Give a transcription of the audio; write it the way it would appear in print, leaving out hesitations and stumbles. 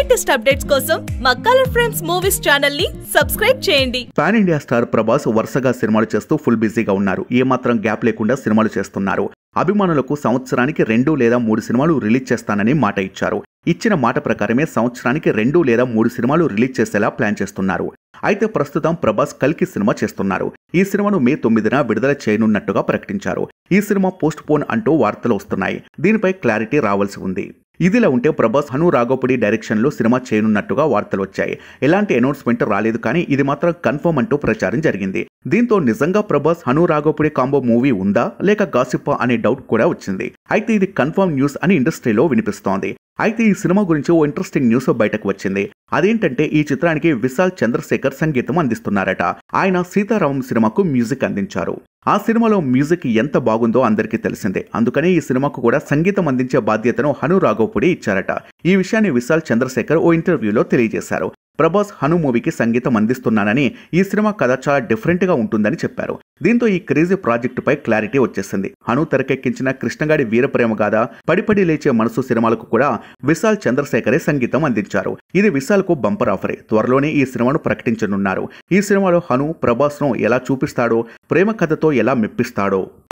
Latest updates కోసం మా colour frames movies channel ని సబ్స్క్రైబ్ చేయండి. పాన్ ఇండియా స్టార్ ప్రభాస్ వరుసగా సినిమాలు చేస్తూ ఫుల్ బిజీగా ఉన్నారు. ఏమాత్రం గ్యాప్ లేకుండా సినిమాలు చేస్తున్నారు. అభిమానులకు సంవత్సరానికి 2 లేదా 3 సినిమాలు రిలీజ్ చేస్తానని మాట ఇచ్చారు. ఇచ్చిన మాట ప్రకారమే సంవత్సరానికి 2 లేదా 3 సినిమాలు రిలీజ్ చేసేలా ప్లాన్ చేస్తున్నారు. అయితే ప్రస్తుతం ప్రభాస్ కల్కి సినిమా చేస్తున్నారు. ఈ సినిమాను మే 9న విడుదల చేయనున్నట్టుగా ప్రకటించారు. ఈ సినిమా పోస్ట్ పోన్ అంటూ వార్తలు వస్తున్నాయి. దీనిపై క్లారిటీ రావాల్సి ఉంది. ఇదిలా ఉంటే ప్రభాస్ హను రాఘోపుడి డైరెక్షన్లో సినిమా చేయనున్నట్టుగా వార్తలు వచ్చాయి. ఎలాంటి అనౌన్స్మెంట్ రాలేదు, కానీ ఇది మాత్రం కన్ఫర్మ్ అంటూ ప్రచారం జరిగింది. దీంతో నిజంగా ప్రభాస్ హను రాఘోపుడి కాంబో మూవీ ఉందా లేక గాసిప్పా అనే డౌట్ కూడా వచ్చింది. అయితే ఇది కన్ఫర్మ్ న్యూస్ అని ఇండస్ట్రీలో వినిపిస్తోంది. అయితే ఈ సినిమా గురించి ఓ ఇంట్రెస్టింగ్ న్యూస్ బయటకు వచ్చింది. అదేంటంటే ఈ చిత్రానికి విశాల్ చంద్రశేఖర్ సంగీతం అందిస్తున్నారట. ఆయన సీతారామం సినిమాకు మ్యూజిక్ అందించారు. ఆ సినిమాలో మ్యూజిక్ ఎంత బాగుందో అందరికీ తెలిసిందే. అందుకనే ఈ సినిమాకు కూడా సంగీతం అందించే బాధ్యతను హను రాఘోపుడి ఇచ్చారట. ఈ విషయాన్ని విశాల్ చంద్రశేఖర్ ఓ ఇంటర్వ్యూలో తెలియజేశారు. ప్రభాస్ హను మూవీకి సంగీతం అందిస్తున్నానని, ఈ సినిమా కథ చాలా డిఫరెంట్గా ఉంటుందని చెప్పారు. దీంతో ఈ క్రేజీ ప్రాజెక్టుపై క్లారిటీ వచ్చేసింది. హను తెరకెక్కించిన కృష్ణగాడి వీరప్రేమ గాథ, పడిపడి లేచే మనసు సినిమాలకు కూడా విశాల్ చంద్రశేఖరే సంగీతం అందించారు. ఇది విశాల్కు బంపర్ ఆఫరే. త్వరలోనే ఈ సినిమాను ప్రకటించనున్నారు. ఈ సినిమాలో హను ప్రభాస్ను ఎలా చూపిస్తాడో, ప్రేమ కథతో ఎలా మెప్పిస్తాడో